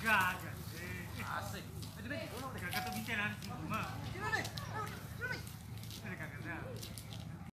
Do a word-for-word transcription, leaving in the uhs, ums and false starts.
Gaga. Asik. Vedi, vedi, uno che ha cagato vinceranti, ma... Sini nih. Ayo, sini. Vedi che ha cagato.